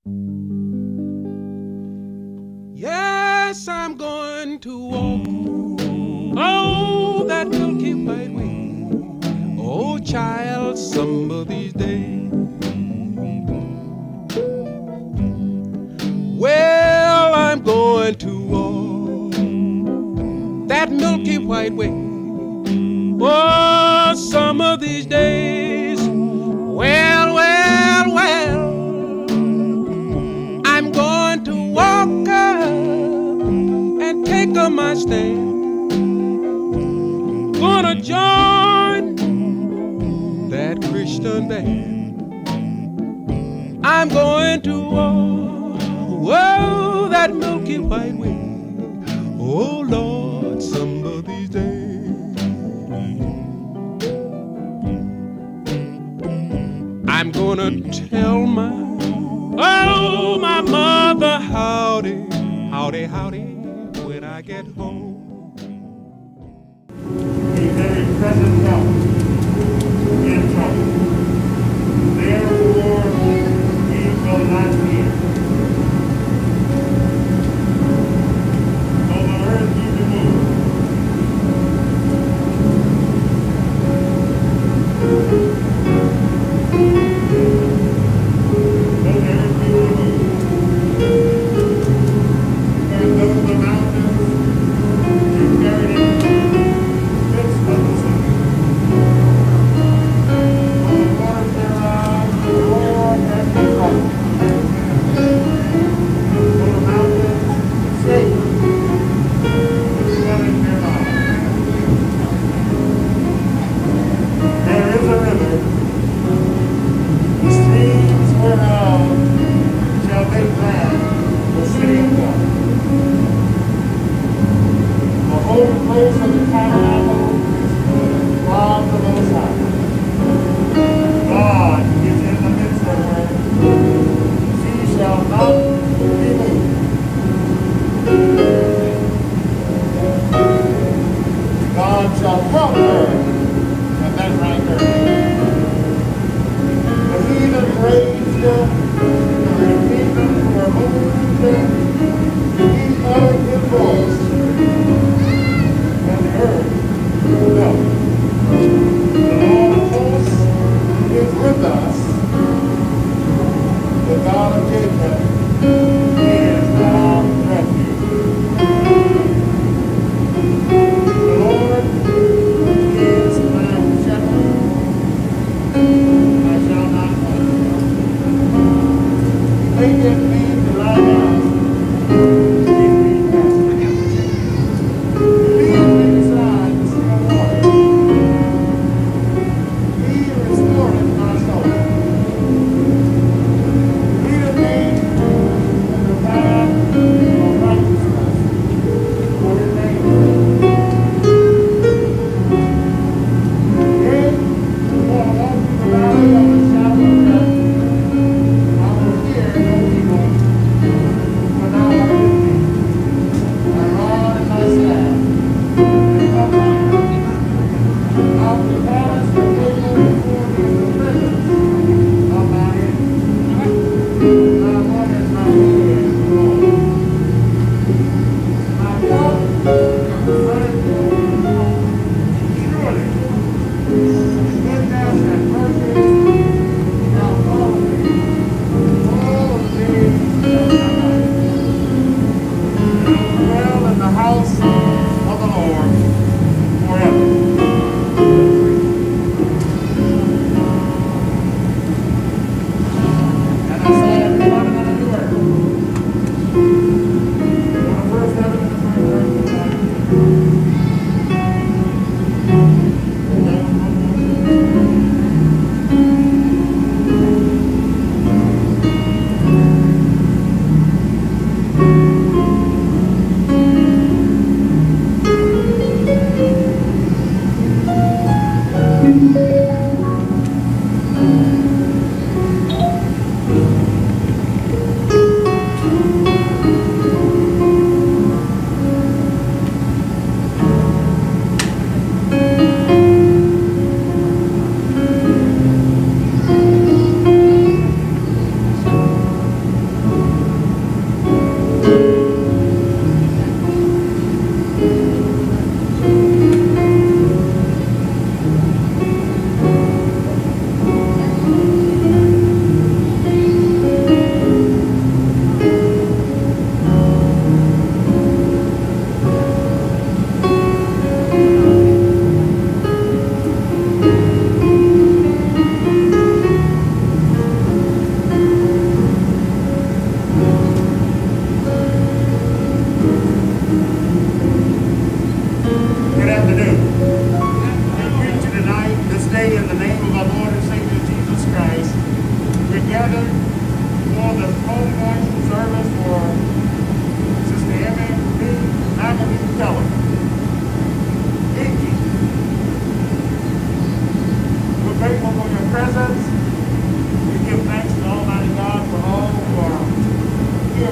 Yes, I'm going to walk, oh, that milky white way. Oh, child, some of these days. Well, I'm going to walk that milky white way. Oh, some of these days. Well, well, well, I'm going to walk up and take up my stand. Gonna join that Christian band. I'm going to walk, whoa, that milky white way. Oh, Lord, some of these days. I'm gonna tell my mother howdy, howdy, howdy, when I get home. A very present help in trouble. Therefore, he will not fear. Though the earth be removed, and though the mountains be carried into the midst of the sea, for the waters thereof roar and be troubled. For the mountains shake with swelling thereof. There is a river, the streams whereof shall make glad the city of God. The holy place of the tabernacle is from the Most High. God is in the midst of her. She shall not be moved. God shall help her, and that right there. The heathen raised them, the kingdom were moved, he uttered his voice, and the earth felt. The Lord of hosts is with us. The God of Jacob is our refuge. The Lord is my shepherd. I shall not want. He maketh me to lie down in green pastures. He leadeth me beside the still waters. He restoreth my soul. Leadeth me in the path of righteousness for his name's sake. Yea, though I walk through the valley of the shadow of death, I will fear no evil,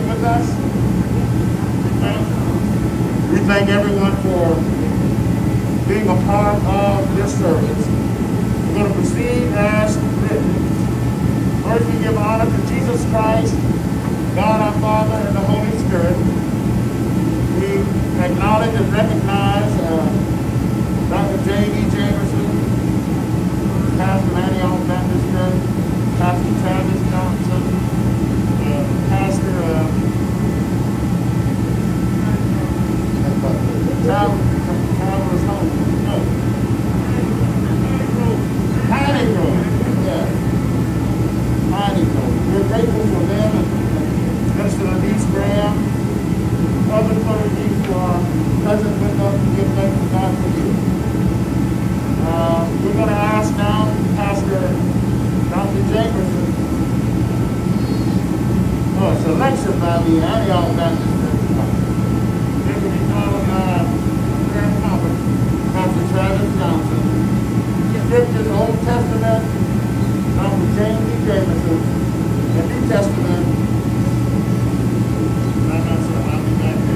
worship with us? We thank everyone for being a part of this service. We're going to proceed as written. First, we give honor to Jesus Christ, God our Father, and the Holy Spirit. We acknowledge and recognize Dr. J.E. Jamerson, Pastor Antioch Baptist Church, Pastor Travis Johnson, Pastor Travis home. No. Heidi Grove. Yeah. Heidi Grove. We're grateful for them and Minister Lynnice Graham, other clergy who are present with us to give thanks to God for you. We're going to ask now Pastor Dr. Jamerson, selection by the Antioch Baptist Church. This will be followed by prayer conference, Pastor Travis Johnson. Scriptures, Old Testament, Dr. James E. Jamerson, the New Testament. I'm not sure I'll be back there.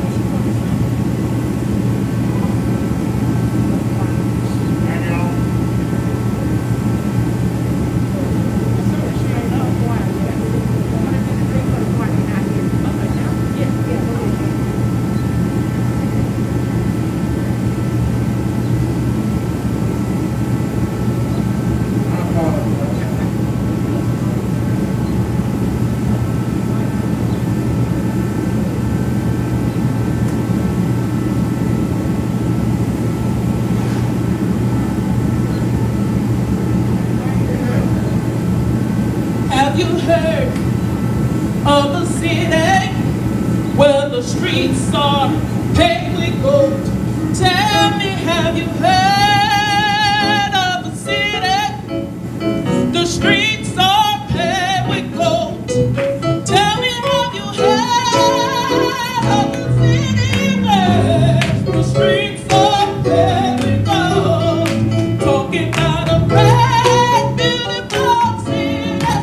Have you heard of the city where the streets are paved with gold? Tell me, have you heard of the city? The streets are paved with gold. Tell me, have you heard of the city where the streets are paved with gold? Talking about a bright, beautiful city.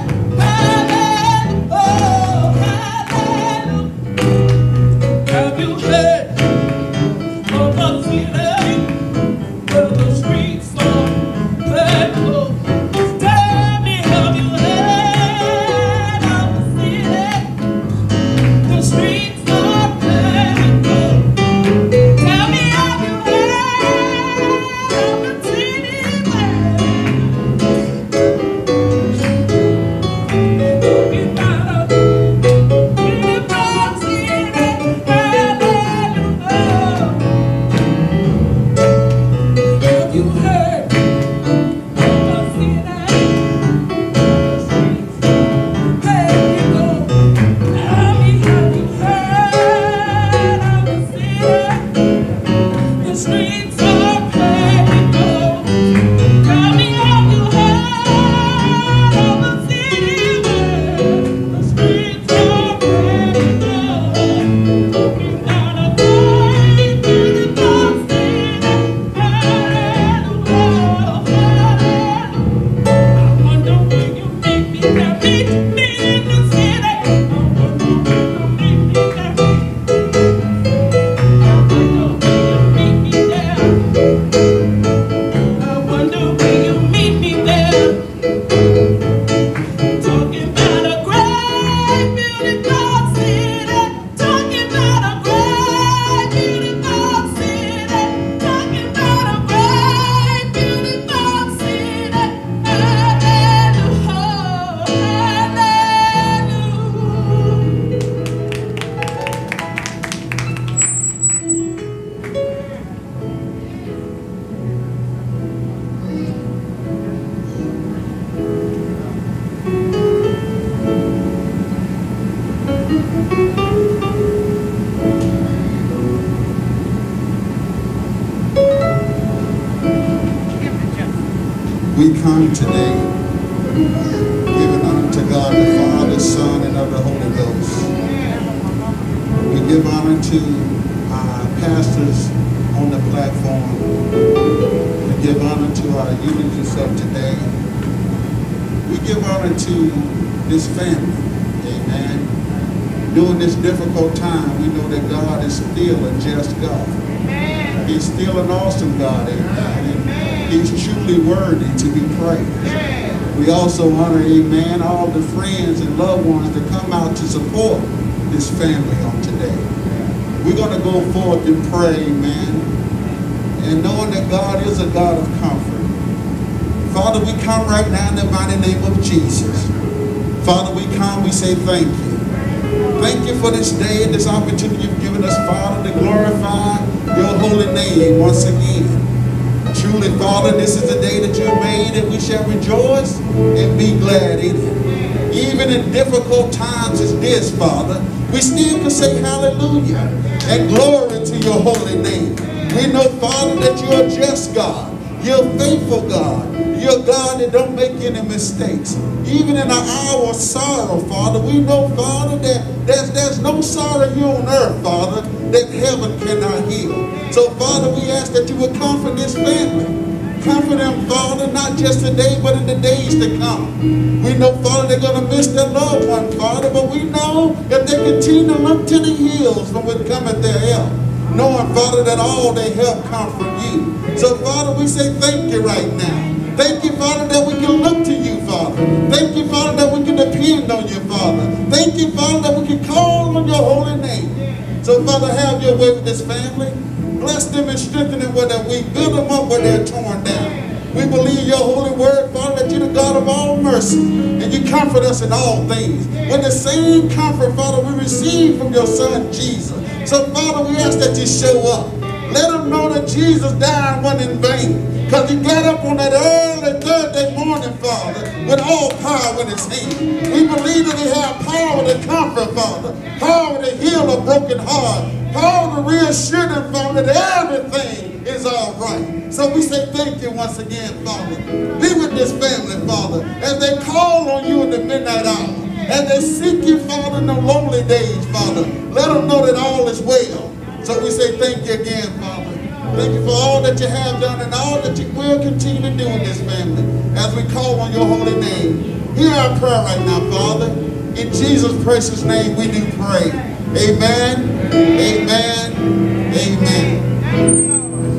Have you heard of a city where the streets are paved with gold? Tell me, have you heard of a city? The streets are paved with gold. Tell me, have you heard of the city where talking about a beautiful city? Have you heard of a city? The streets paved with gold. Tell me, have you heard of a city? The streets are paved with gold. Tell me, have you heard of a city where the streets are paved with gold? Talking about a bright, beautiful city. I wonder will you meet me there? Meet me in the city. I wonder will you meet me there? I wonder will you meet me there? I wonder will you meet me there? Talking about a great, beautiful city. Talking about a great, beautiful city. Talking about a great, beautiful city. Hallelujah, We come today giving honor to God the Father, Son, and of the Holy Ghost. We give honor to our pastors on the platform. We give honor to our eulogists of today. We give honor to this family. Amen. During this difficult time, we know that God is still a just God. Amen. He's still an awesome God. Amen. And He's truly worthy to be praised. Amen. We also honor, amen, all the friends and loved ones that come out to support this family on today. We're going to go forth and pray, amen, and knowing that God is a God of comfort. Father, we come right now in the mighty name of Jesus. Father, we come, we say thank you. Thank you for this day and this opportunity you've given us, Father, to glorify your holy name once again. Truly, Father, this is the day that you made, and we shall rejoice and be glad in it. Even in difficult times as this, Father, we still can say hallelujah and glory to your holy name. We know, Father, that you're a just God. You're a faithful God. You're a God that don't make any mistakes. Even in our hour of sorrow, Father, we know, Father, that there's no sorrow here on earth, Father, that heaven cannot heal. So, Father, we ask that you would comfort this family. Comfort them, Father, not just today, but in the days to come. We know, Father, they're going to miss their loved one, Father, but we know if they continue to look to the hills from which cometh their help, knowing, Father, that all their help come from you. So, Father, we say thank you right now. Thank you, Father, that we can look to you, Father. Thank you, Father, that we can depend on you, Father. Thank you, Father, that we can call on your holy name. So, Father, have your way with this family. Bless them and strengthen them where they're weak. Build them up where they're torn down. We believe your holy word, Father, that you're the God of all mercy. And you comfort us in all things. With the same comfort, Father, we receive from your Son, Jesus. So, Father, we ask that you show up. Let them know that Jesus died wasn't in vain. Because he got up on that early Thursday morning, Father, with all power in his hand. We believe that he had power to comfort, Father. Power to heal a broken heart. Power to reassure them, Father, that everything is all right. So we say thank you once again, Father. Be with this family, Father, as they call on you in the midnight hour. As they seek you, Father, in the lonely days, Father. Let them know that all is well. So we say thank you again, Father. Thank you for all that you have done and all that you will continue to do in this family as we call on your holy name. Hear our prayer right now, Father. In Jesus' precious name we do pray. Amen, amen, amen.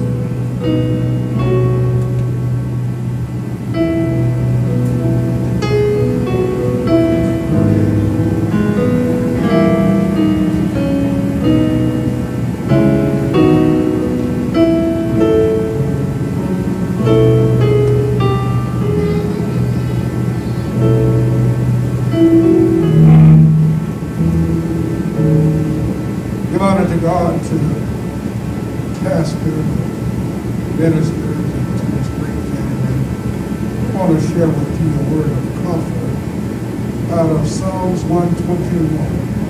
God to pastor, ministers, and to this great family. I want to share with you a word of comfort out of Psalms 121.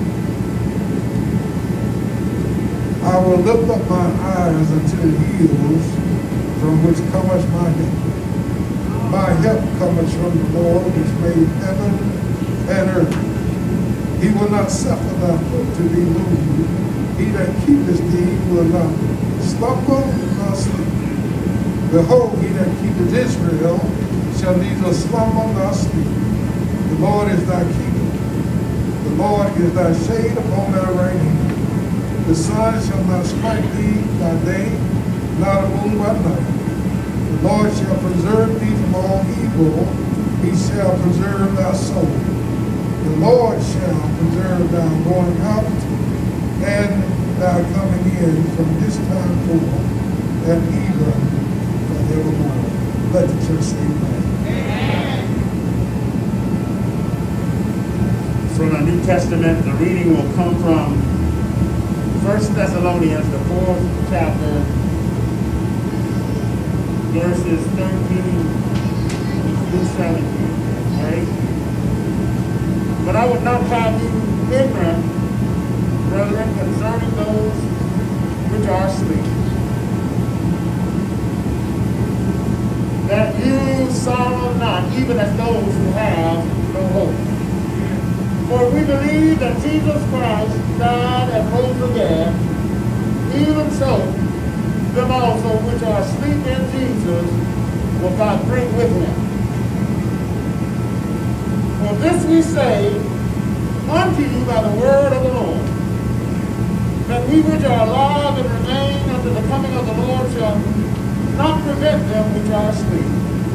I will lift up my eyes unto the hills from which cometh my help. My help cometh from the Lord which made heaven and earth. He will not suffer thy foot to be moved. He that keepeth thee will not slumber nor sleep. Behold, he that keepeth Israel shall neither slumber nor sleep. The Lord is thy keeper. The Lord is thy shade upon thy right hand. The sun shall not strike thee by day, nor the moon by night. The Lord shall preserve thee from all evil. He shall preserve thy soul. The Lord shall preserve thy going out and thou coming in from this time forth and even forevermore. Let the church say amen. From the New Testament, the reading will come from 1 Thessalonians, the 4th chapter, verses 13 through 17. Right? But I would not have you ignorant, brethren, concerning those which are asleep, that you sorrow not, even as those who have no hope. For we believe that Jesus Christ died and rose again, even so, them also which are asleep in Jesus will God bring with him. For this we say, unto you by the word of the Lord, that we which are alive and remain unto the coming of the Lord shall not prevent them which are asleep.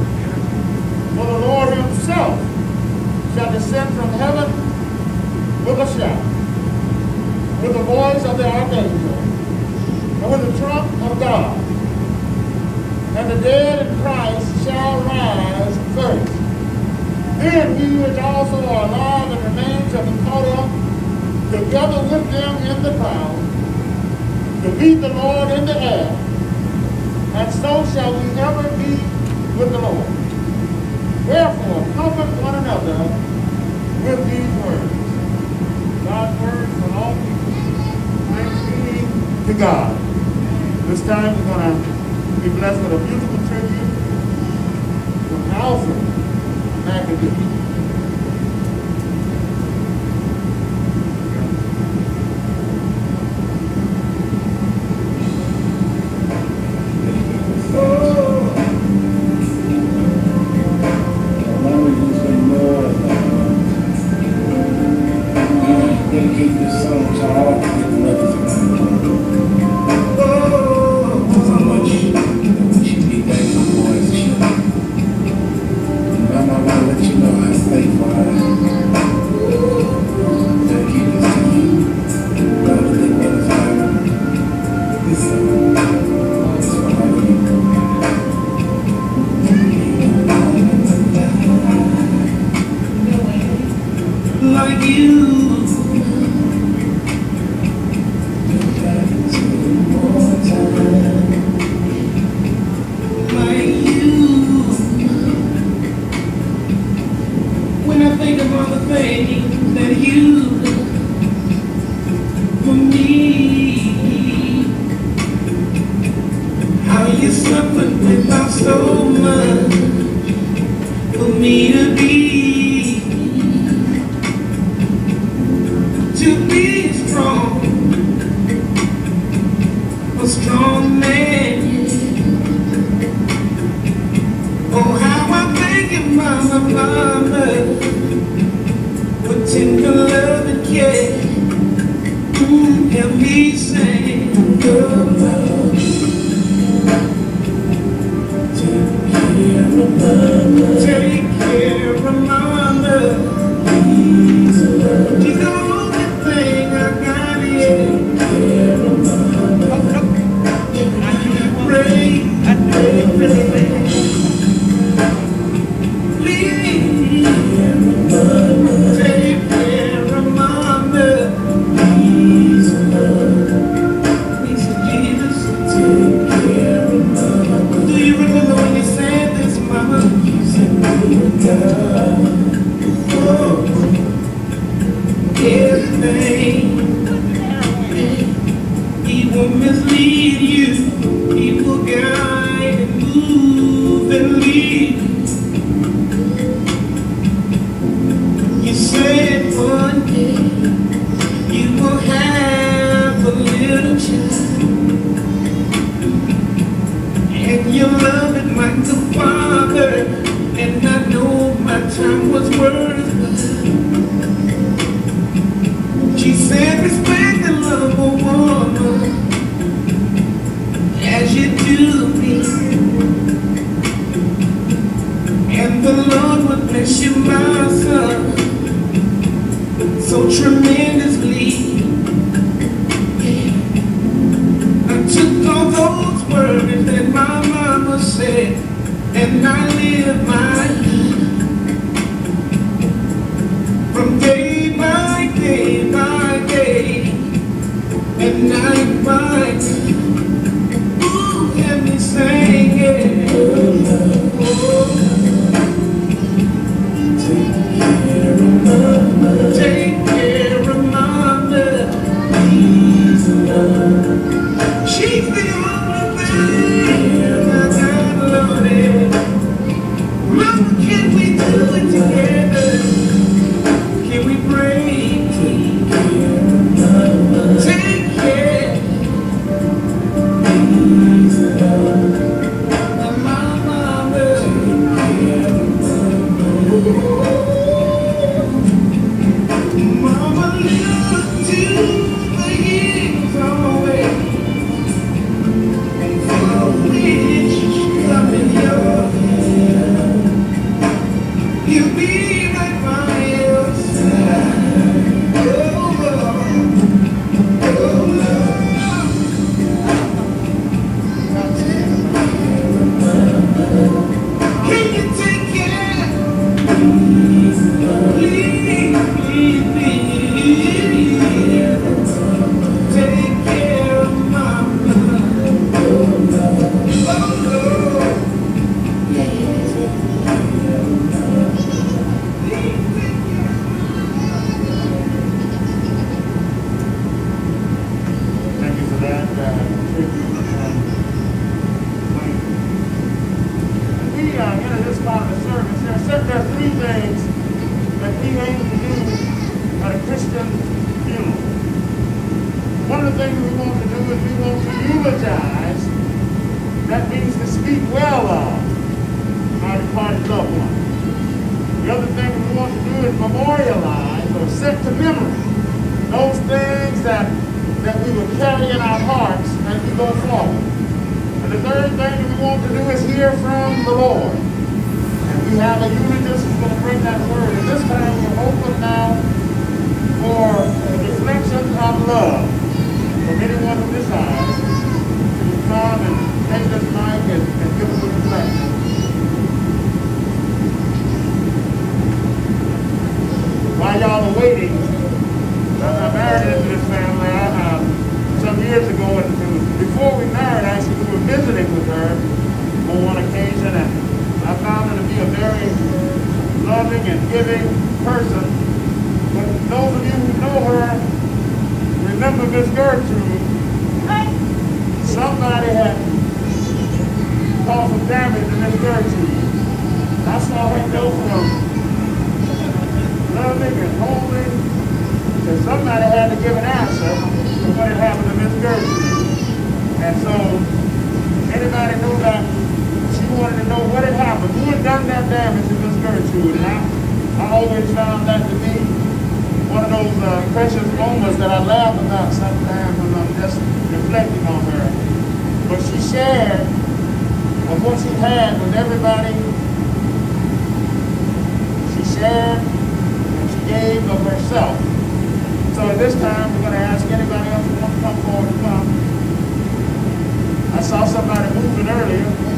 For the Lord himself shall descend from heaven with a shout, with the voice of the archangel, and with the trump of God. And the dead in Christ shall rise first. Then we which also are alive and remain shall be caught up together with them in the clouds to meet the Lord in the air, and so shall we ever be with the Lord. Therefore, comfort one another with these words. God's word for all people. Thanks be to God. This time we're going to be blessed with a beautiful tribute from Alfred McAdoo. She's the only thing I got loaded. of the things we want to do is we want to eulogize. That means to speak well of our departed loved one. The other thing we want to do is memorialize or set to memory those things that we will carry in our hearts as we go forward. And the third thing that we want to do is hear from the Lord. And we have a eulogist who's going to bring that word. And this time we're open now for a reflection of love from anyone who decides to come and take this mic and give us a reflection. While y'all are waiting, I married into this family some years ago, and it was before we married, actually, we were visiting with her on one occasion, and I found her to be a very loving and giving person. But those of you who know her, remember Miss Gertrude. Somebody had caused some damage to Miss Gertrude. I saw her go from loving and holding, so somebody had to give an answer to what had happened to Miss Gertrude. And so anybody knew that she wanted to know what had happened, who had done that damage to Miss Gertrude. And I always found that to be one of those precious moments that I laugh about sometimes when I'm just reflecting on her. But she shared of what she had with everybody. She shared and she gave of herself. So at this time, we're going to ask anybody else who wants to come forward to come. I saw somebody moving earlier.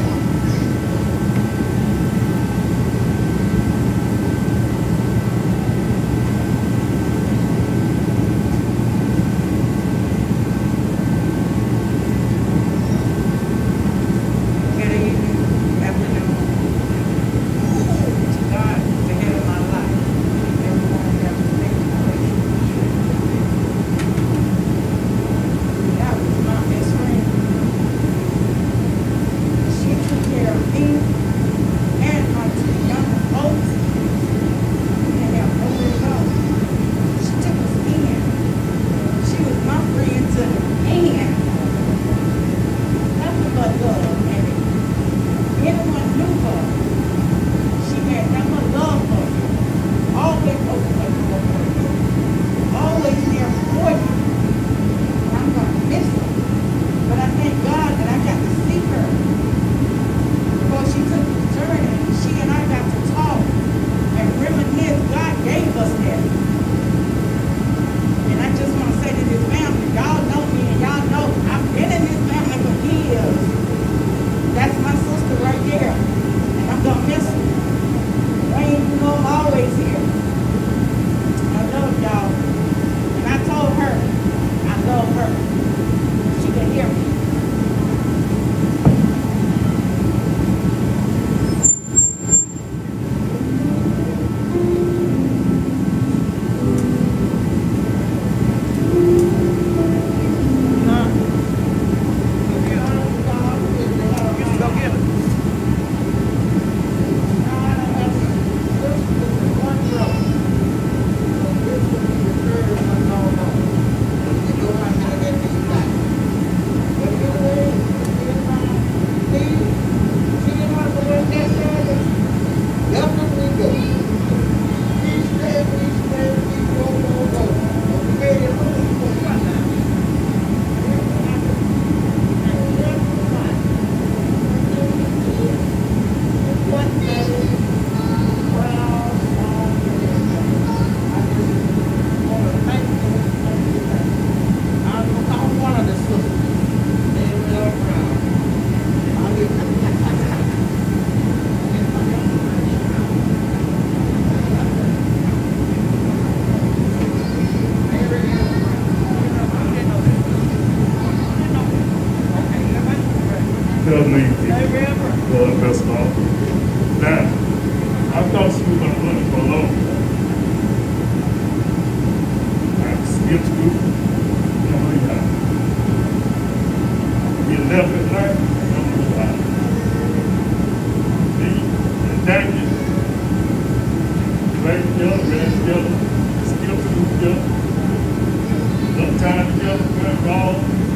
Time together, call.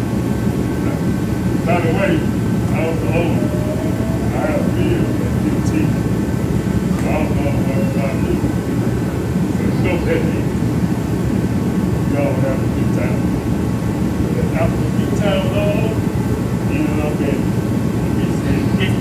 By the way, I was old. I have a bill at 15. So I don't know what about you. So no that means. Y'all have a good time. And after a good time, Lord, you know what I'm saying? We say, get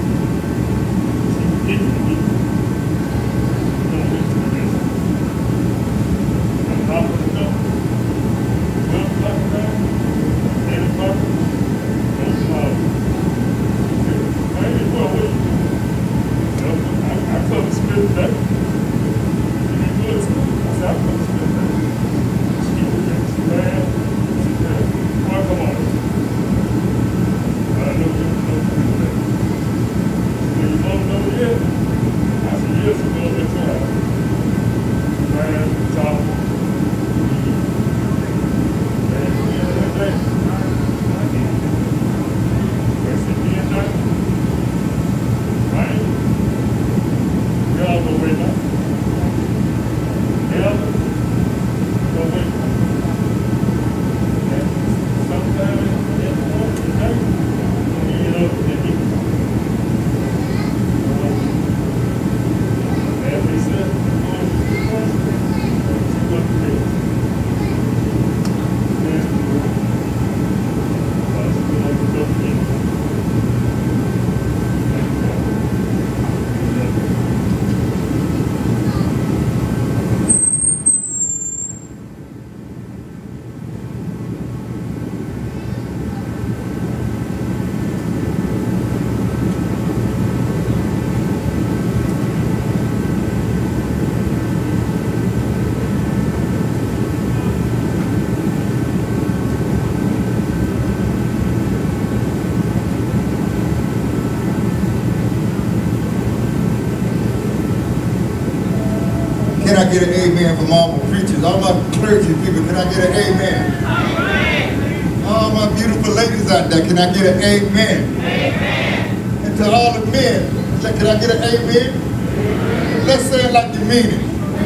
Can I get an amen from all my preachers, all my clergy people? Can I get an amen? Amen. All my beautiful ladies out there, can I get an amen? Amen. And to all the men, can I get an amen? Amen. Let's say it like you mean it.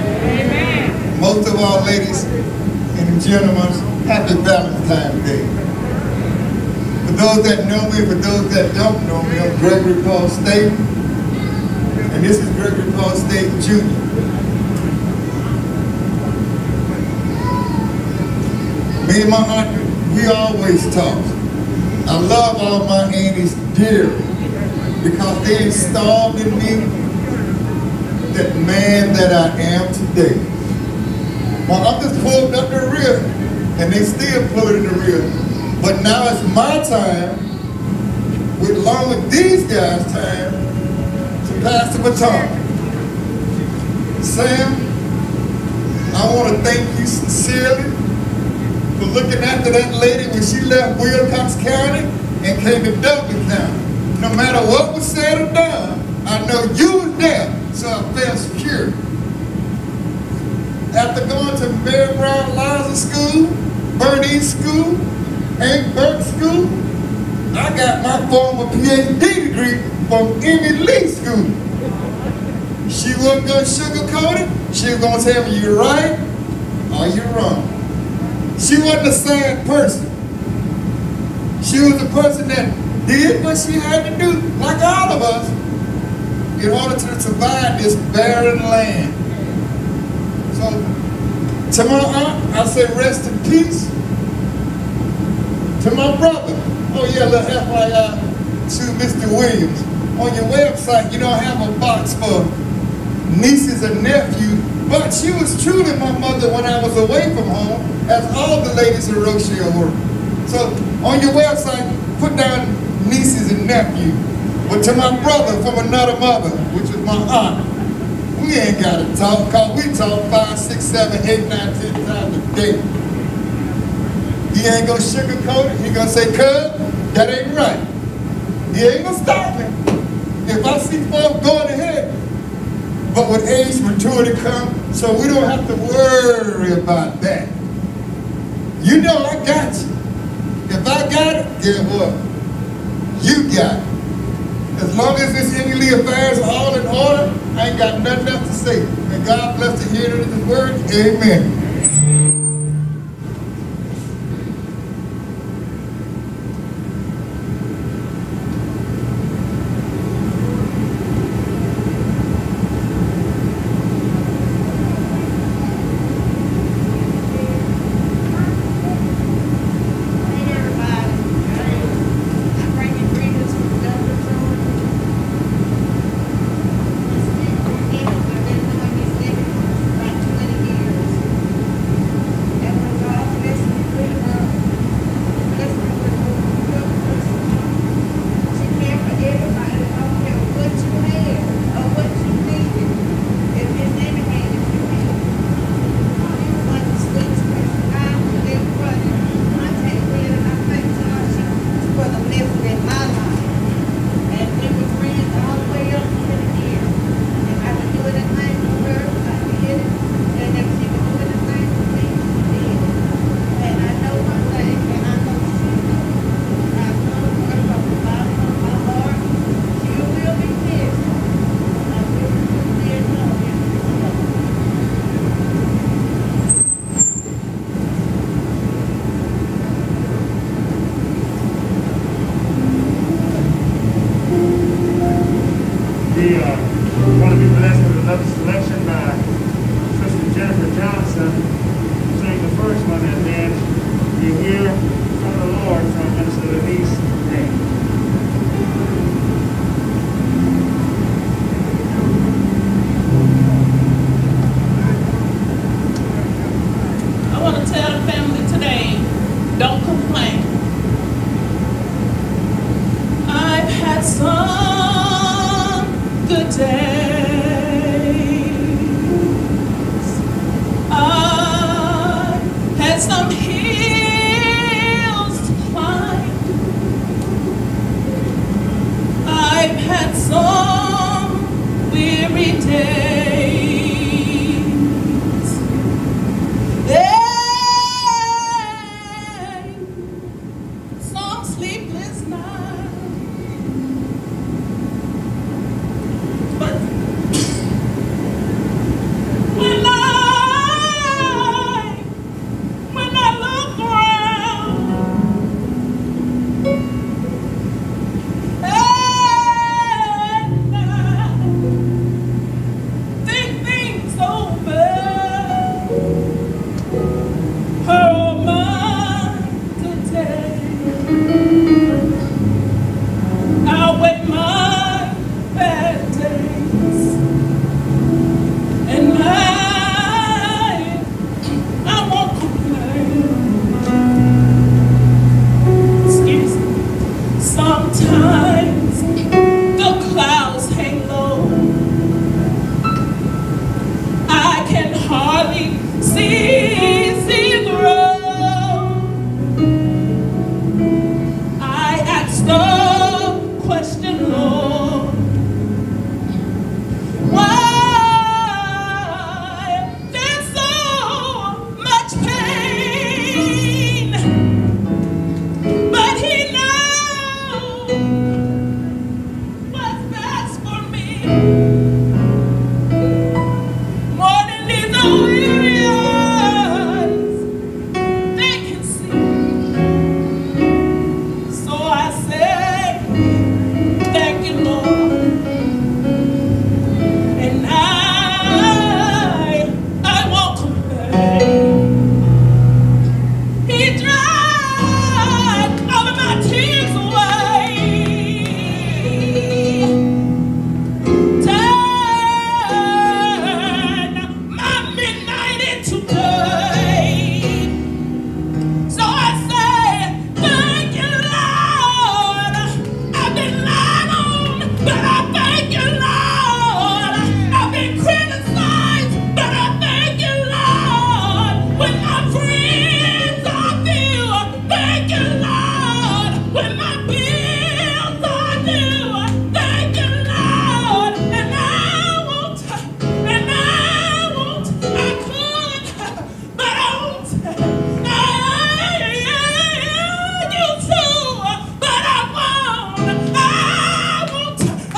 Amen. Most of our ladies and gentlemen, happy Valentine's Day. For those that know me, for those that don't know me, I'm Gregory Paul State, and this is Gregory Paul State Jr. Me and my aunt, we always talk. I love all my aunties dearly because they installed in me that man that I am today. My uncles pulled up the rear, and they still pulling in the rear. But now it's my time, along with these guys' time, to pass the baton. Sam, I want to thank you sincerely for looking after that lady when she left Wilcox County and came to Dublin County. No matter what was said or done, I know you was there, so I felt secure. After going to Mary Brown Liza School, Bernice School, Hank Burke School, I got my former PhD degree from Emme Lee School. She wasn't going to sugarcoat it. She was going to tell me you're right or you're wrong. She wasn't a sad person. She was a person that did what she had to do, like all of us, in order to survive this barren land. So, to my aunt, I say rest in peace. To my brother, oh yeah, little FYI, to Mr. Williams. On your website, you don't have a box for nieces and nephews, but she was truly my mother when I was away from home, as all the ladies in Rochelle were. So on your website, put down nieces and nephews. But to my brother from another mother, which is my aunt, we ain't got to talk, because we talk 5, 6, 7, 8, 9, 10 times a day. He ain't gonna sugarcoat it. He gonna say, cuz, that ain't right. He ain't gonna stop me if I see folks going ahead. But with age, maturity come, so we don't have to worry about that. You know I got you. If I got it, guess what? You got it. As long as this Emme affairs are all in order, I ain't got nothing else to say. And God bless the hearer of his word. Amen. You hear from the Lord from Minister Lynnice. I want to tell the family today, don't complain. I've had some good days. I've had some hills to climb. I've had some weary days. Some sleepless nights. But when I look around and I think things over, oh my today, I'll wait my bad days, and I won't complain. Excuse me. Sometimes the clouds hang low. I can hardly see the road. I ask the question, Lord, why there's so much pain? But He knows what's best for me. More than these weary eyes they can see. So I say, thank you, Lord, and I won't complain. He dried all of my tears away. Turned my midnight into day. So I say, thank you, Lord. I've been lied on, but I thank you, Lord. I've been criticized, but I thank you, Lord. When my friends are few, thank you, Lord. When my bills are due, thank you, Lord. And I could, but I won't. You too, but I won't. I won't,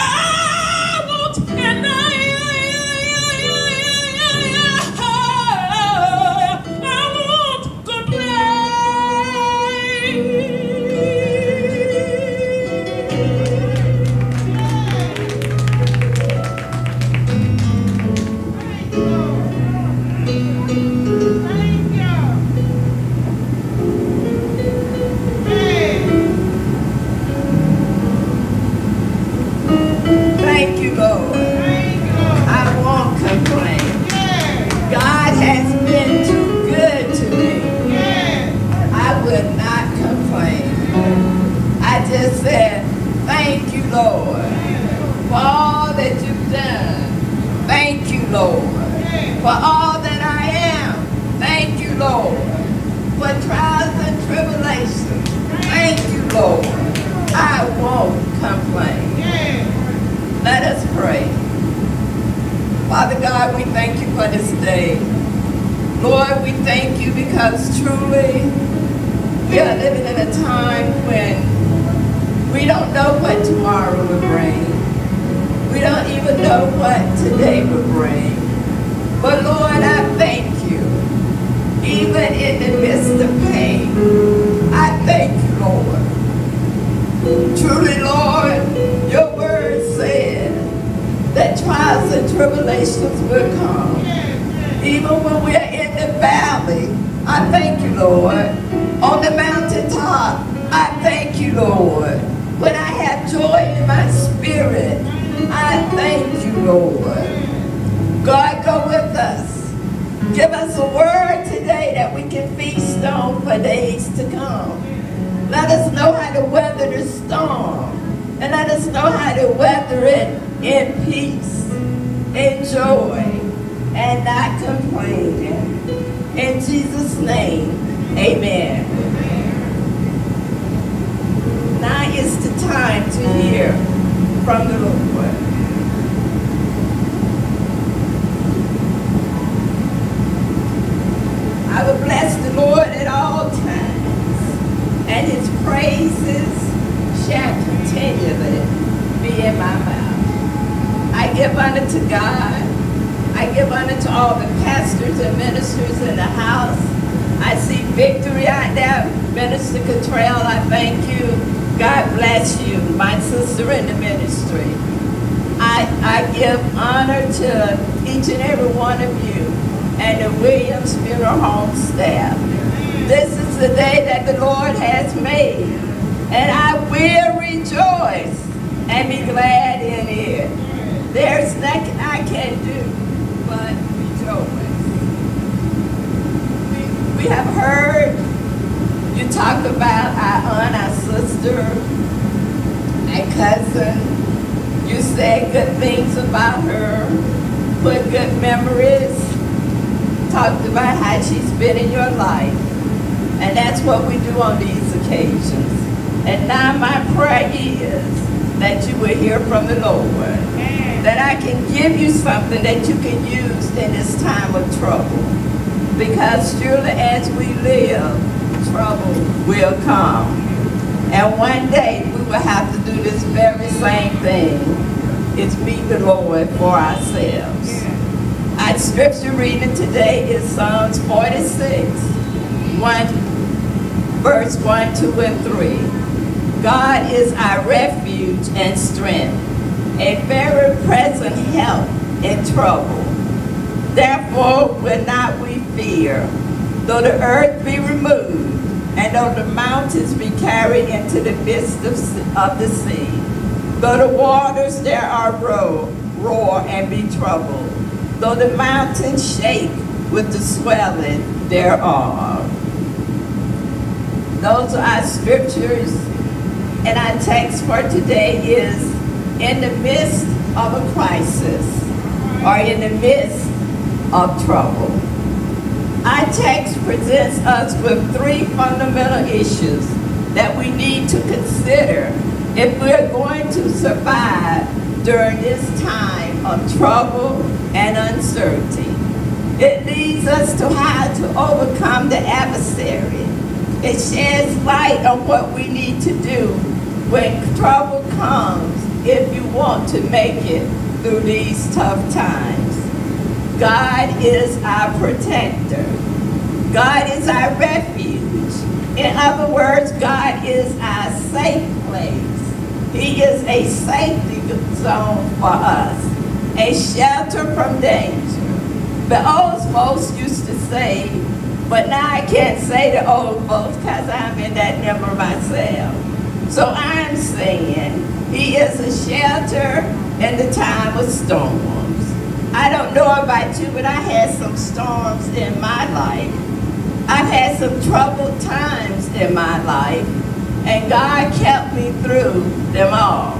and I won't Thank you, Lord. I won't complain. God has been too good to me. I would not complain. I just said, thank you, Lord, for all that you've done. Thank you, Lord, for all that I am. Thank you, Lord, for trials and tribulations. Thank you, Lord. I won't complain. Let us pray. Father God, we thank you for this day. Lord, we thank you because truly we are living in a time when we don't know what tomorrow will bring. We don't even know what today will bring. But Lord, I thank you. Even in the midst of pain, I thank you, Lord. Truly, Lord, your word said that trials and tribulations will come. Even when we are in the valley, I thank you, Lord. On on the mountaintop. I thank you, Lord. When I have joy in my spirit, I thank you, Lord. God, go with us. Give us a word today that we can feast on for days to come. Let us know how to weather the storm. And let us know how to weather it in peace, in joy, and not complaining. In Jesus' name, amen. Now is the time to hear from the Lord. I will bless the Lord at all times, and his praises shall continually be in my mouth. I give honor to God. I give honor to all the pastors and ministers in the house. I see victory out there. Minister Cottrell, I thank you. God bless you, my sister in the ministry. I give honor to each and every one of you and the Williams Funeral Home staff. This is the day that the Lord has made, and I will rejoice and be glad in it. There's nothing I can do but rejoice. We have heard you talk about our aunt, our sister, our cousin. You said good things about her, put good memories, talked about how she's been in your life. And that's what we do on these occasions. And now my prayer is that you will hear from the Lord, that I can give you something that you can use in this time of trouble. Because surely as we live, trouble will come. And one day we will have to do this very same thing, is meet the Lord for ourselves. Our scripture reading today is Psalms 46, verse 1, 2, and 3. God is our refuge and strength, a very present help in trouble. Therefore will not we fear, though the earth be removed, and though the mountains be carried into the midst of the sea, though the waters thereof roar and be troubled, though the mountains shake with the swelling thereof. Those are our scriptures, and our text for today is in the midst of a crisis, or in the midst of trouble. Our text presents us with three fundamental issues that we need to consider if we're going to survive during this time of trouble and uncertainty. It leads us to how to overcome the adversary. It sheds light on what we need to do when trouble comes if you want to make it through these tough times. God is our protector. God is our refuge. In other words, God is our safe place. He is a safety zone for us, a shelter from danger. The old folks used to say, but now I can't say the old folks because I'm in that number myself. So I'm saying he is a shelter in the time of storms. I don't know about you, but I had some storms in my life. I've had some troubled times in my life, and God kept me through them all.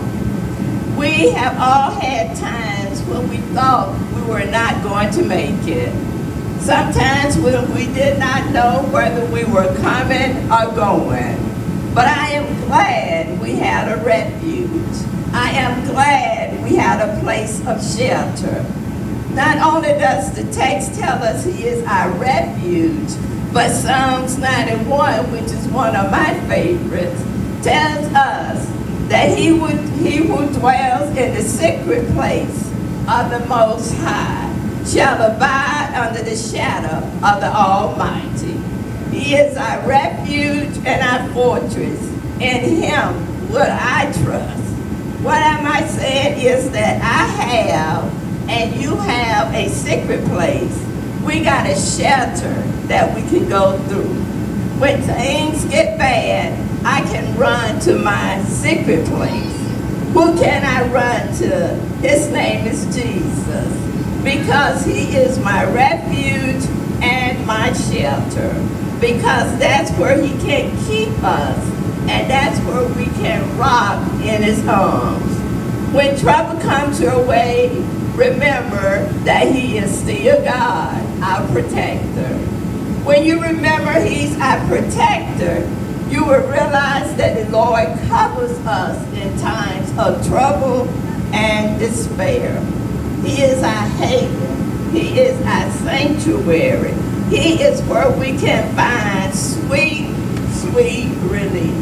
We have all had times when we thought we were not going to make it. Sometimes when we did not know whether we were coming or going. But I am glad we had a refuge. I am glad we had a place of shelter. Not only does the text tell us he is our refuge, but Psalms 91, which is one of my favorites, tells us that he who dwells in the secret place of the Most High shall abide under the shadow of the Almighty. He is our refuge and our fortress. In him will I trust. What am I saying is that I have and you have a secret place. We got a shelter that we can go through. When things get bad, I can run to my secret place. Who can I run to? His name is Jesus, because he is my refuge and my shelter, because that's where he can keep us, and that's where we can rock in his arms. When trouble comes your way, remember that he is still God, our protector. When you remember he's our protector, you will realize that the Lord covers us in times of trouble and despair. He is our haven. He is our sanctuary. He is where we can find sweet, sweet relief.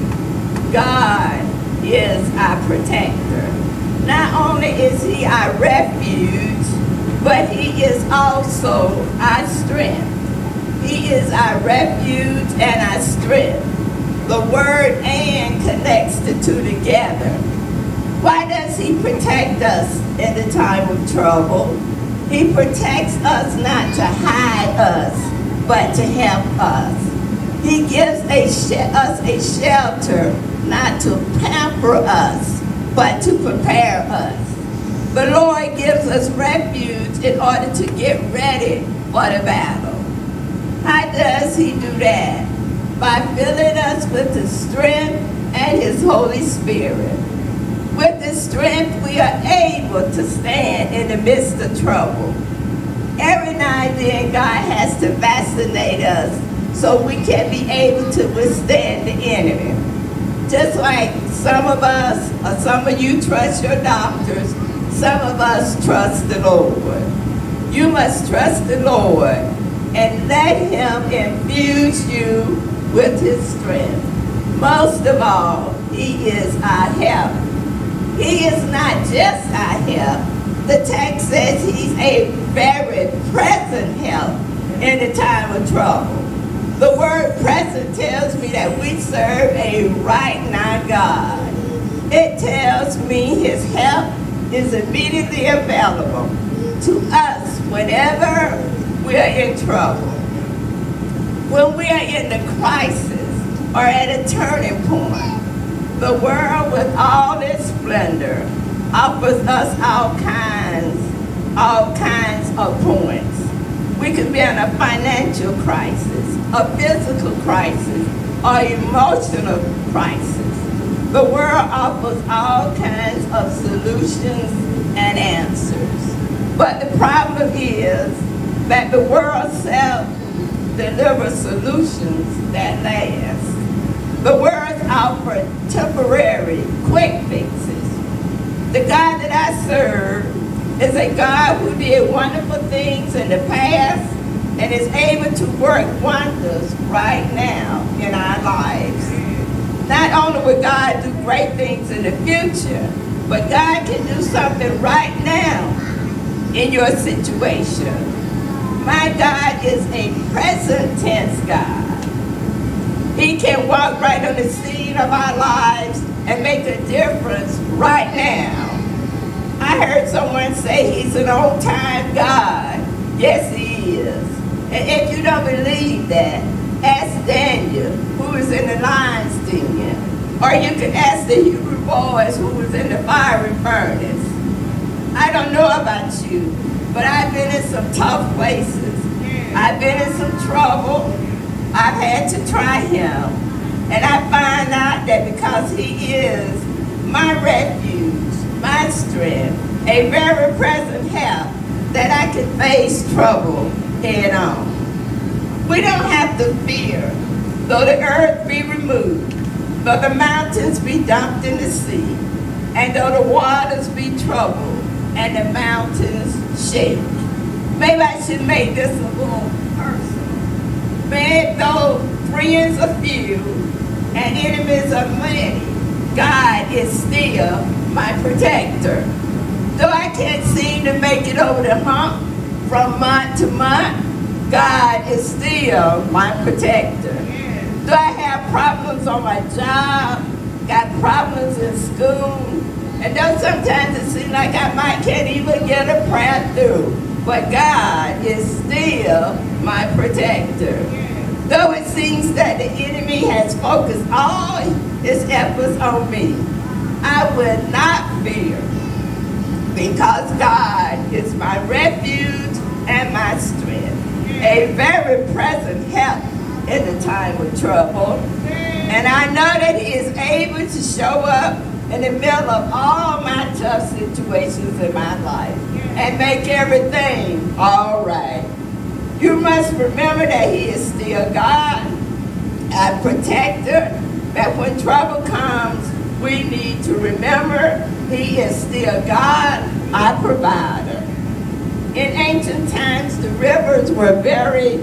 God is our protector. Not only is he our refuge, but he is also our strength. He is our refuge and our strength. The word "and" connects the two together. Why does he protect us in the time of trouble? He protects us not to hide us, but to help us. He gives us a shelter not to pamper us, but to prepare us. The Lord gives us refuge in order to get ready for the battle. How does he do that? By filling us with his strength and his Holy Spirit. With his strength, we are able to stand in the midst of trouble. Every now and then, God has to vaccinate us so we can be able to withstand the enemy. Just like some of us, or some of you trust your doctors, some of us trust the Lord. You must trust the Lord and let him infuse you with his strength. Most of all, he is our help. He is not just our help. The text says he's a very present help in the time of trouble. The word present tells me that we serve a right now God. It tells me his help is immediately available to us whenever we are in trouble. When we are in the crisis or at a turning point, the world with all its splendor offers us all kinds of points. We could be in a financial crisis, a physical crisis, or emotional crisis. The world offers all kinds of solutions and answers. But the problem is that the world self-delivers solutions that last. The world offers temporary, quick fixes. The God that I serve is a God who did wonderful things in the past and is able to work wonders right now in our lives. Not only will God do great things in the future, but God can do something right now in your situation. My God is a present tense God. He can walk right on the scene of our lives and make a difference right now. I heard someone say he's an old-time God. Yes, he is. And if you don't believe that, ask Daniel, who is in the lion's den. Or you can ask the Hebrew boys who was in the fiery furnace. I don't know about you, but I've been in some tough places. I've been in some trouble. I've had to try him. And I find out that because he is my refuge, my strength, a very present help, that I can face trouble head on. We don't have to fear, though the earth be removed, though the mountains be dumped in the sea, and though the waters be troubled, and the mountains shake. Maybe I should make this a little personal. May though friends are few, and enemies are many, God is still my protector. Though I can't seem to make it over the hump from month to month, God is still my protector. Do I have problems on my job, got problems in school, and though sometimes it seems like I can't even get a prayer through, but God is still my protector. Though it seems that the enemy has focused all his efforts on me, I will not fear, because God is my refuge and my strength, a very present help in the time of trouble. And I know that He is able to show up in the middle of all my tough situations in my life and make everything all right. You must remember that He is still God, our protector, that when trouble comes, we need to remember He is still God, our provider. In ancient times, the rivers were a very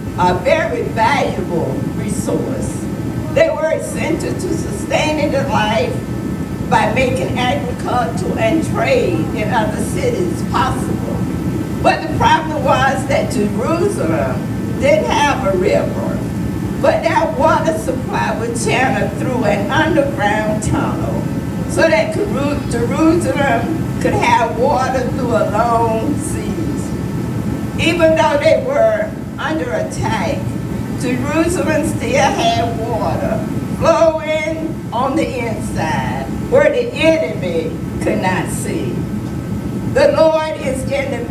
valuable resource. They were essential to sustaining the life by making agriculture and trade in other cities possible. But the problem was that Jerusalem didn't have a river, but that water supply was channeled through an underground tunnel so that Jerusalem could have water through a long seas. Even though they were under attack, Jerusalem still had water flowing on the inside where the enemy could not see. The Lord was in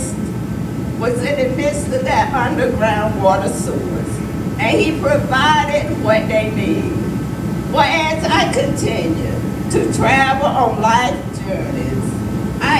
the midst of that underground water source, and He provided what they need. Well, as I continue to travel on life journeys, I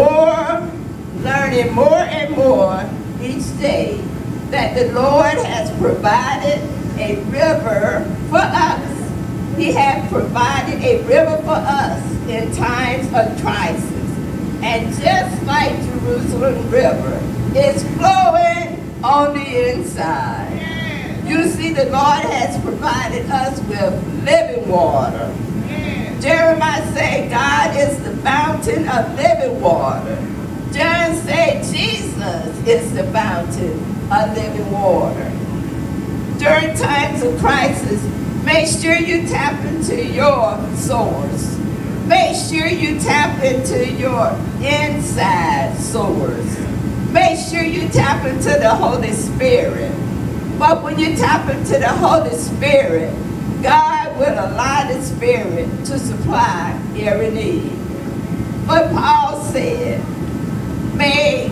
am learning more and more each day that the Lord has provided a river for us. He has provided a river for us in times of crisis. And just like Jerusalem River, it's flowing on the inside. You see, the Lord has provided us with living water. Jeremiah said God is the fountain of living water. John said Jesus is the fountain of living water. During times of crisis, make sure you tap into your source. Make sure you tap into your inside source. Make sure you tap into the Holy Spirit. But when you tap into the Holy Spirit, God will allow the Spirit to supply every need. But Paul said, may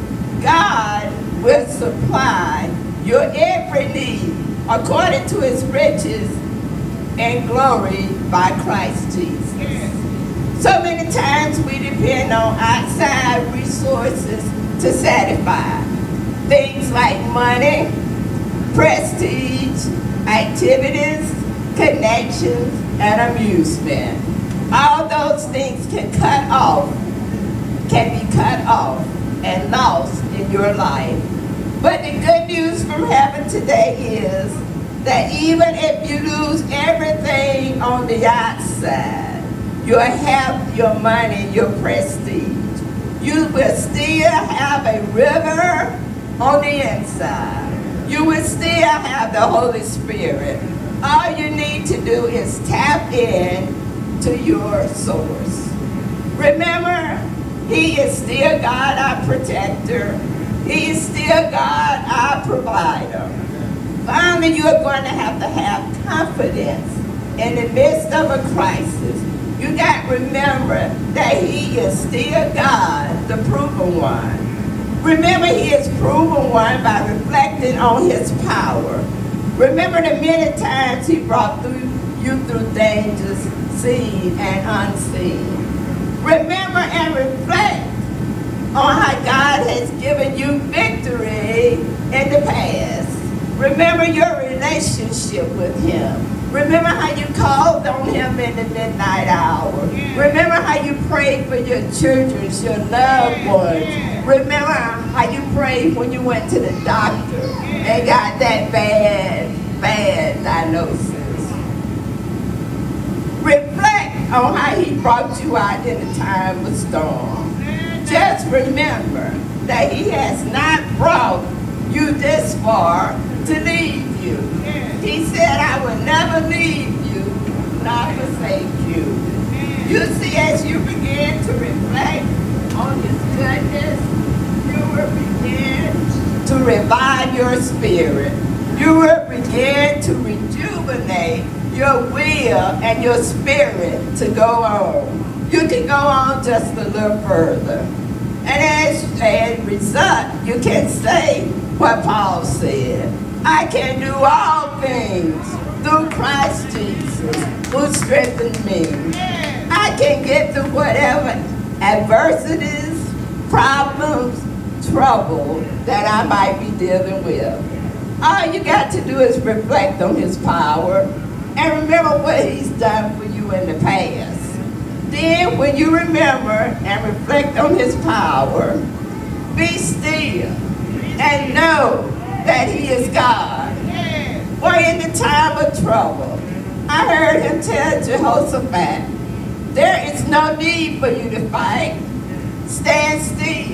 God will supply your every need according to His riches and glory by Christ Jesus. So many times we depend on outside resources to satisfy. Things like money, prestige, activities, connections, and amusement. All those things can be cut off and lost in your life. But the good news from heaven today is that even if you lose everything on the outside, your health, your money, your prestige, you will still have a river on the inside. You will still have the Holy Spirit. All you need to do is tap in to your source. Remember, He is still God, our protector. He is still God, our provider. Finally, you are going to have confidence in the midst of a crisis. You got to remember that He is still God, the proven one. Remember, He is proven one by reflecting on His power. Remember the many times He brought you through dangers, seen and unseen. Remember and reflect on how God has given you victory in the past. Remember your relationship with Him. Remember how you called on Him in the midnight hour. Remember how you prayed for your children, your loved ones. Remember how you prayed when you went to the doctor and got that bad diagnosis. Reflect on how He brought you out in a time of storm. Just remember that He has not brought you this far to leave you. He said, I will never leave you, nor forsake you. You see, as you begin to reflect on His goodness, you will begin to revive your spirit. You will begin to rejuvenate your will and your spirit to go on. You can go on just a little further. And as a result, you can say what Paul said. I can do all things through Christ Jesus, who strengthens me. I can get through whatever adversities, problems, trouble that I might be dealing with. All you got to do is reflect on his power and remember what he's done for you in the past. Then when you remember and reflect on his power, be still and know that he is God. For in the time of trouble, I heard him tell Jehoshaphat, there is no need for you to fight. Stand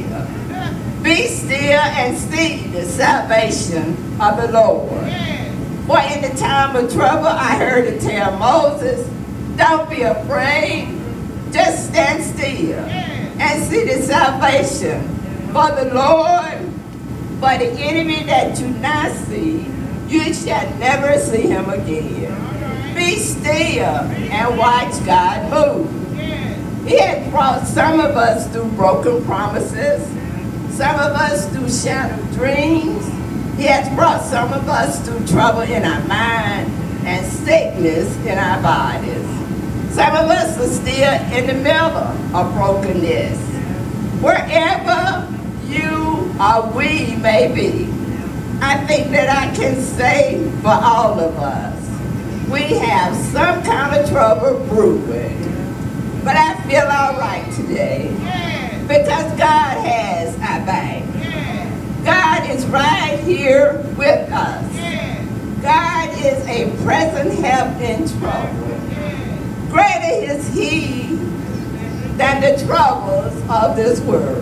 still. Be still and see the salvation of the Lord. For in the time of trouble, I heard him tell Moses, don't be afraid. Just stand still and see the salvation for the Lord. For the enemy that you not see, you shall never see him again. Be still and watch God move. He has brought some of us through broken promises, some of us through shattered dreams. He has brought some of us through trouble in our mind and sickness in our bodies. Some of us are still in the middle of brokenness. Wherever you or we may be, I think that I can say for all of us, we have some kind of trouble brewing. But I feel all right today because God has our back. God is right here with us. God is a present help in trouble. Greater is he than the troubles of this world.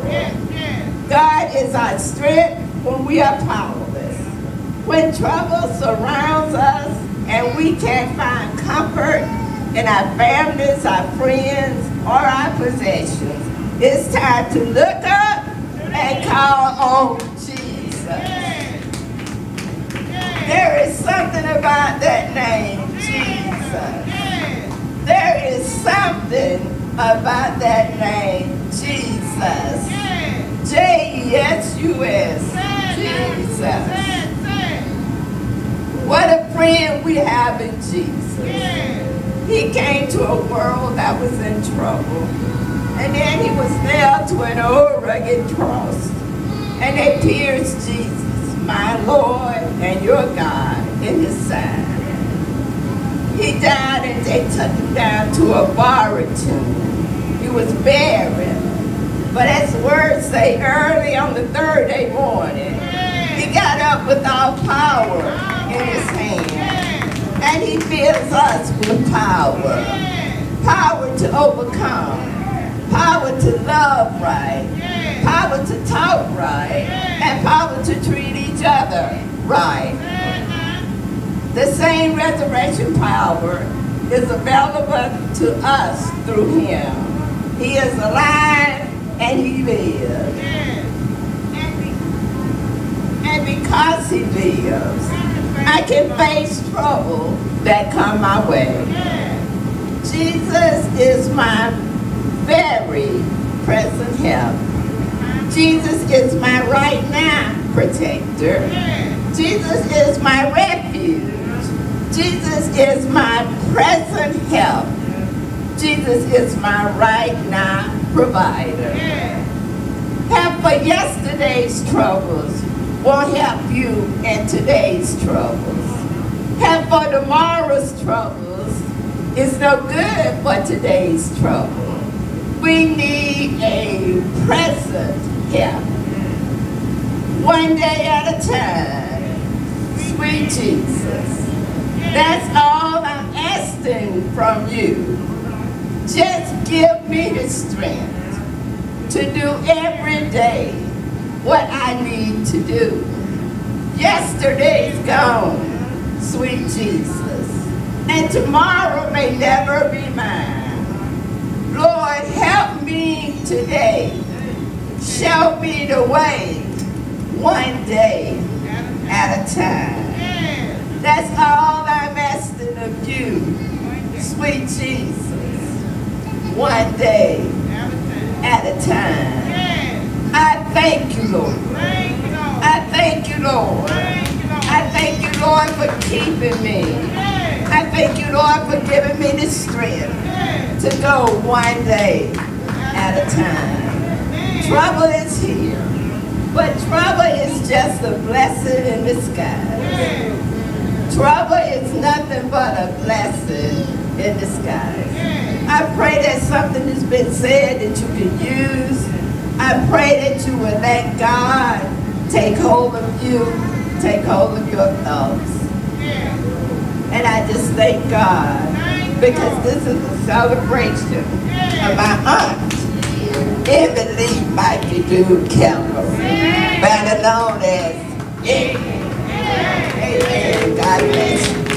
God is our strength when we are powerless. When trouble surrounds us and we can't find comfort in our families, our friends, or our possessions, it's time to look up and call on Jesus. There is something about that name, Jesus. There is something about that name, Jesus. J-E-S-U-S, Jesus. What a friend we have in Jesus. He came to a world that was in trouble. And then he was nailed to an old rugged cross. And they pierced Jesus, my Lord and your God, in his side. He died and they took him down to a borrowed tomb. He was buried. But as the words say, early on the third day morning, he got up with all power in his hand. And he fills us with power. Power to overcome. Power to love right. Power to talk right. And power to treat each other right. The same resurrection power is available to us through him. He is alive and he lives. And because he lives, I can face trouble that come my way. Jesus is my very present help. Jesus is my right now protector. Jesus is my refuge. Jesus is my present help. Jesus is my right now provider. Help for yesterday's troubles won't help you in today's troubles. Help for tomorrow's troubles is no good for today's trouble. We need a present help. One day at a time, sweet Jesus. That's all I'm asking from you. Just give me the strength to do every day what I need to do. Yesterday's gone, sweet Jesus, and tomorrow may never be mine. Lord, help me today. Show me the way, one day at a time. That's all I'm asking of you, sweet Jesus. One day at a time. I thank you, Lord. I thank you, Lord. I thank you, Lord, for keeping me. I thank you, Lord, for giving me the strength to go one day at a time. Trouble is here, but trouble is just a blessing in disguise. Trouble is nothing but a blessing in disguise. I pray that something has been said that you can use. I pray that you will let God take hold of you, take hold of your thoughts. And I just thank God because this is a celebration of my aunt, Emme, Kellom, better known as Emme. Amen. God bless you.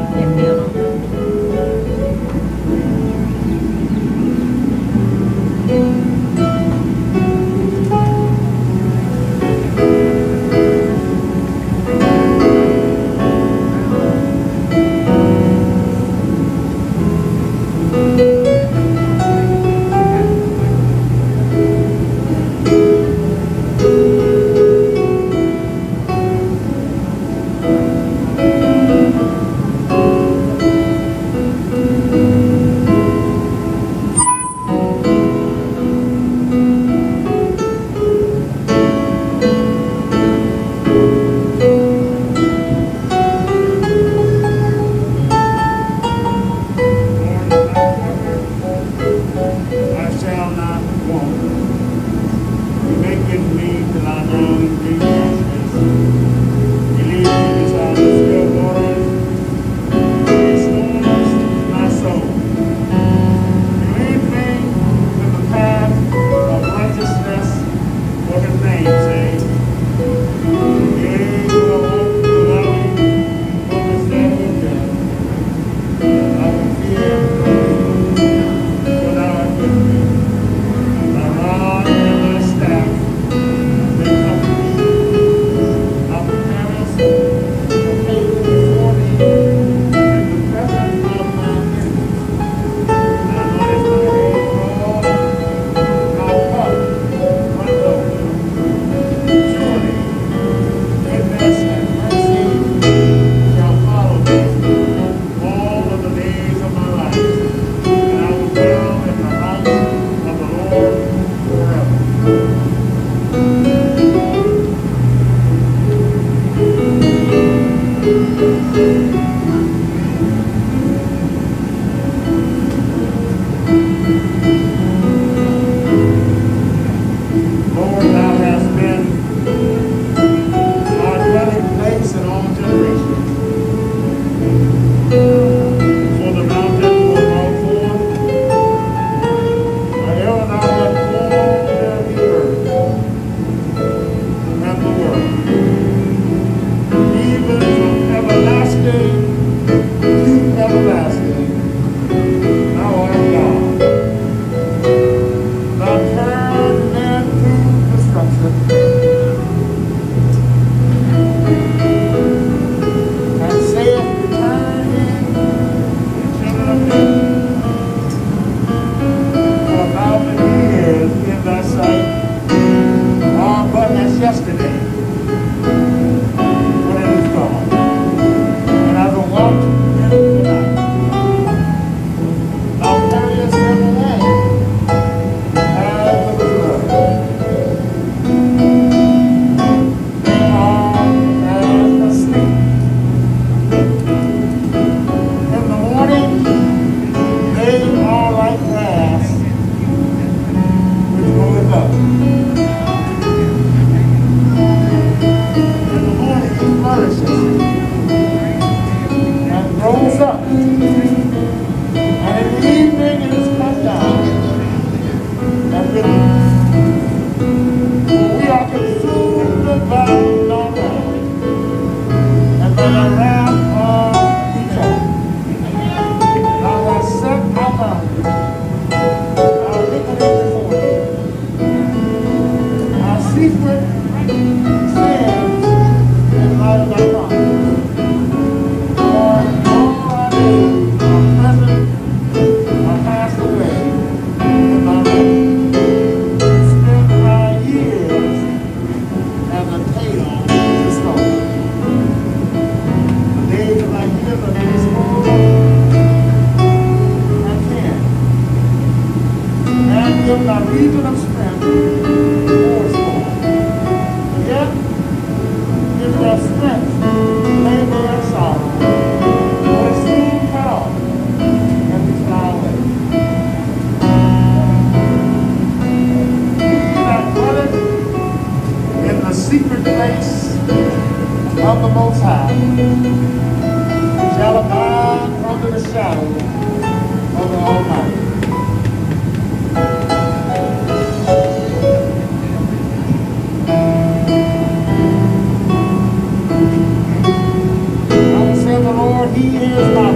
He is my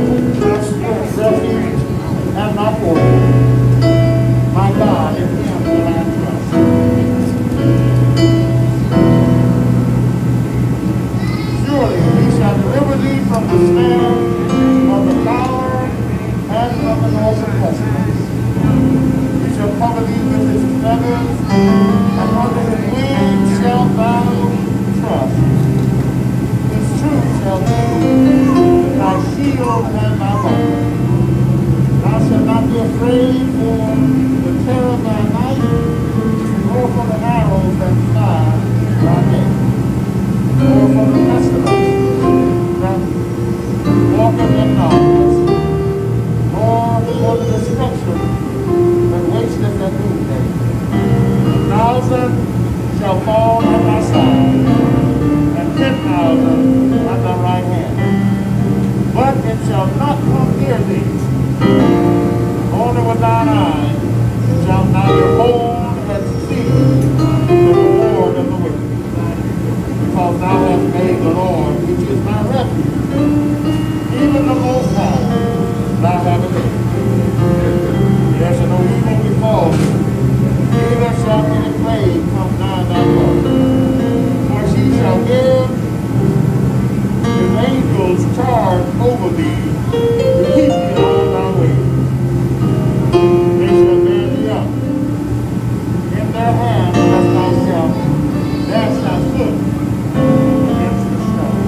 and darkness, nor for the destruction that wasteth at noonday. 1,000 shall fall at thy side, and 10,000 at thy right hand, but it shall not come near thee. Only with thine eyes shalt thou behold and see the reward of the wicked, because thou hast made the Lord, which is my refuge, even the Most High, thou hast made. There shall no evil befall thee, neither shall any plague come nigh thy dwelling. For she shall give his angels charge over thee to keep thee all thy ways. They shall bear thee up in their hands, lest thou shalt dash thy foot against the stone.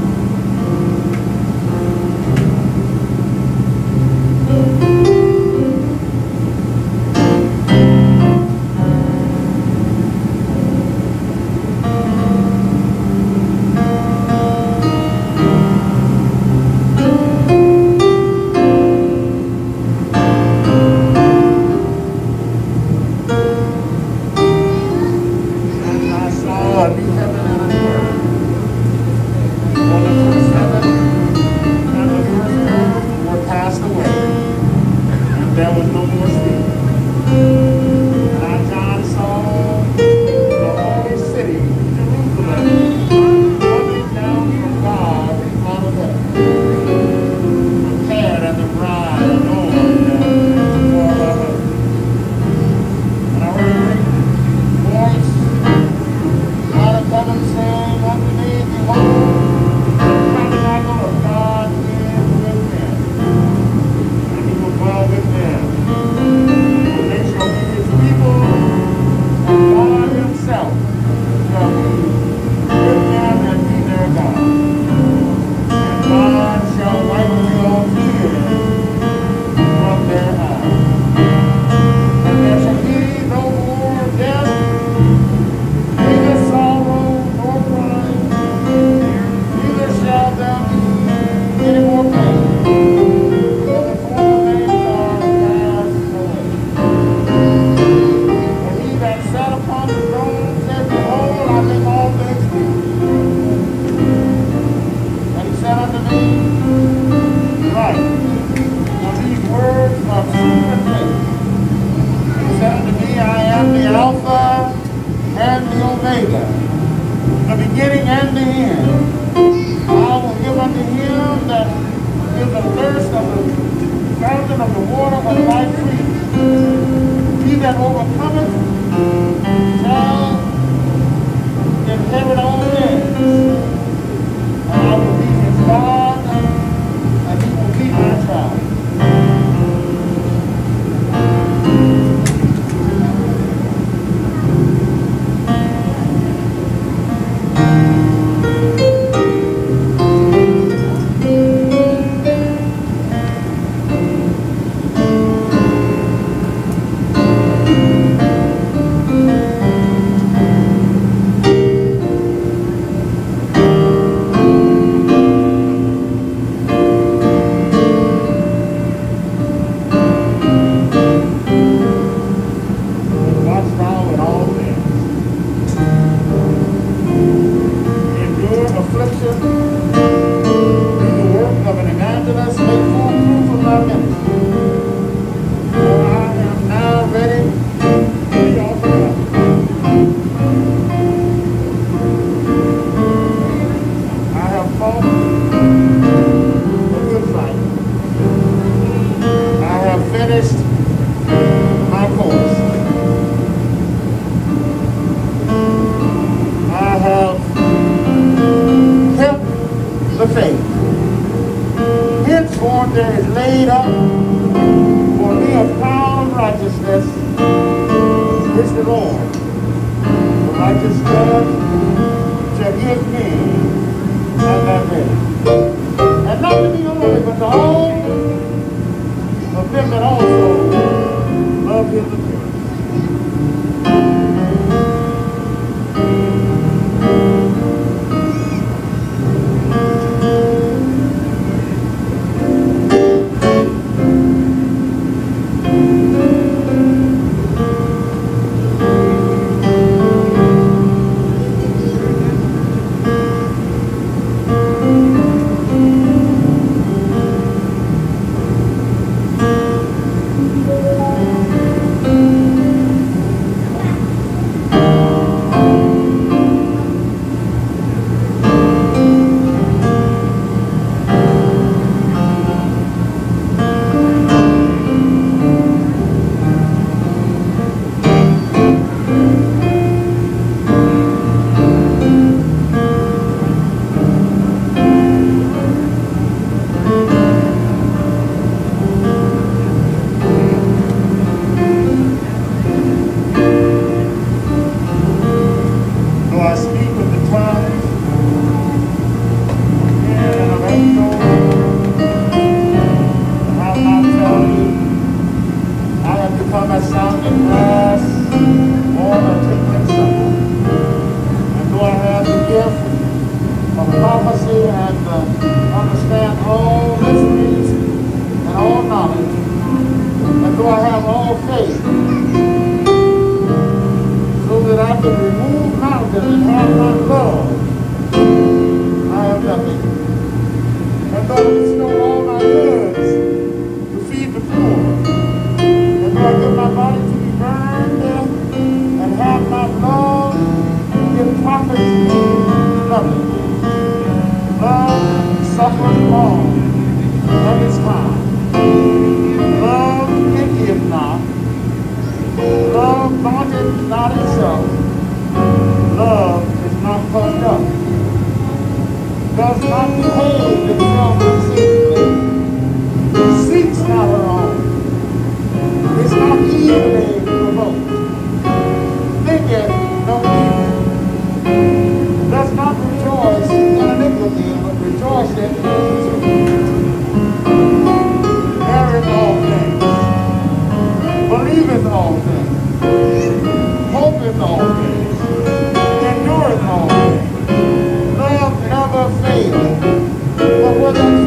But where that